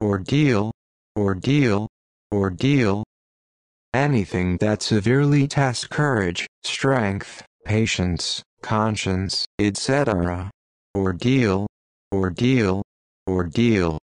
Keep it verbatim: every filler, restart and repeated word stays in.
ordeal, ordeal, ordeal. Anything that severely tests courage, strength, patience, conscience, et cetera. Ordeal, ordeal, ordeal.